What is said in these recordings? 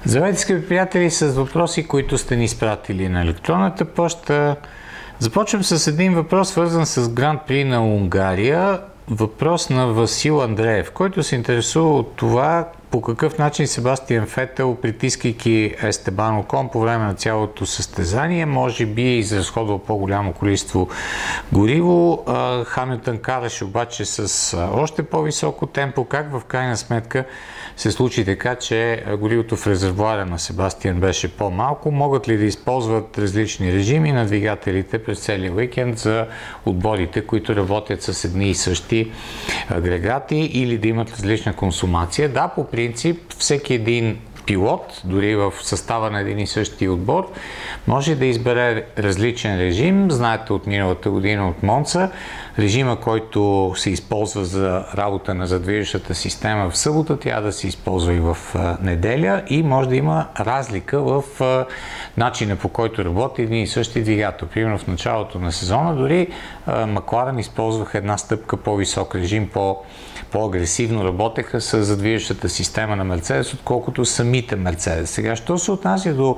Здравейте, скъпи приятели, с въпроси, които сте ни изпратили на електронната поща. Започвам с един въпрос, свързан с Гран-при на Унгария. Въпрос на Васил Андреев, който се интересува от това по какъв начин Себастиан Фетел, притискайки Естебан Окон по време на цялото състезание, може би е изразходвал по-голямо количество гориво. Хамилтън караше обаче с още по-високо темпо. Как в крайна сметка се случи така, че горивото в резервоара на Себастиан беше по-малко? Могат ли да използват различни режими на двигателите през целия уикенд за отборите, които работят с едни и същи агрегати, или да имат различна консумация? Да, по принцип, всеки един пилот, дори в състава на един и същи отбор, може да избере различен режим. Знаете от миналата година от Монца, режима, който се използва за работа на задвижващата система в събота, тя да се използва и в неделя, и може да има разлика в начина, по който работи един и същи двигател. Примерно в началото на сезона дори Макларен използваха една стъпка по-висок режим, по-агресивно работеха с задвижващата система на Мерцедес, отколкото самите Мерцедес. Сега, що се отнася до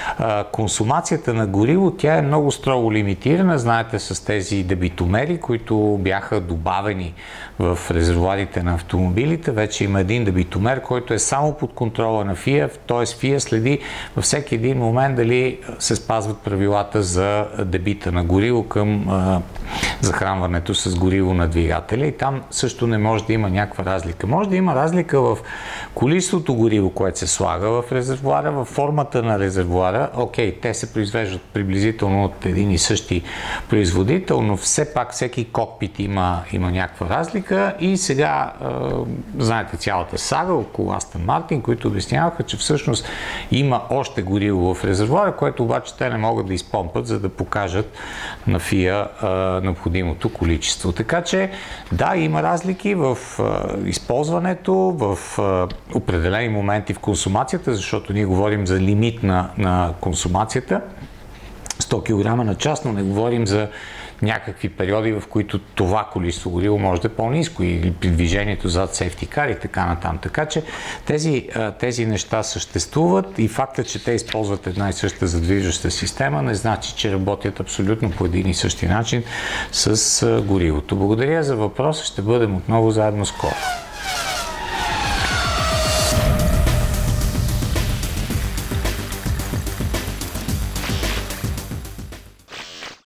консумацията на гориво, тя е много строго лимитирана. Знаете, с тези дебитомери, които бяха добавени в резервоарите на автомобилите. Вече има един дебитомер, който е само под контрола на FIA, т.е. FIA следи във всеки един момент дали се спазват правилата за дебита на гориво към захранването с гориво на двигателя, и там също не може да има някаква разлика. Може да има разлика в количеството гориво, което се слага в резервоара, в формата на резервоара. Окей, те се произвеждат приблизително от един и същи производител, но все пак всеки кокпит има някаква разлика. И сега знаете цялата сага около Астън Мартин, които обясняваха, че всъщност има още гориво в резервоара, което обаче те не могат да изпомпат, за да покажат на FIA необходимото количество. Така че да, има разлики в използването, в определени моменти в консумацията, защото ние говорим за лимит на консумацията 100 кг на час, но не говорим за някакви периоди, в които това количество гориво може да е по-ниско, или при движението зад сейфти кар и така натам. Така че тези неща съществуват, и факта, че те използват една и съща задвижваща система, не значи, че работят абсолютно по един и същи начин с горивото. Благодаря за въпроса, ще бъдем отново заедно скоро.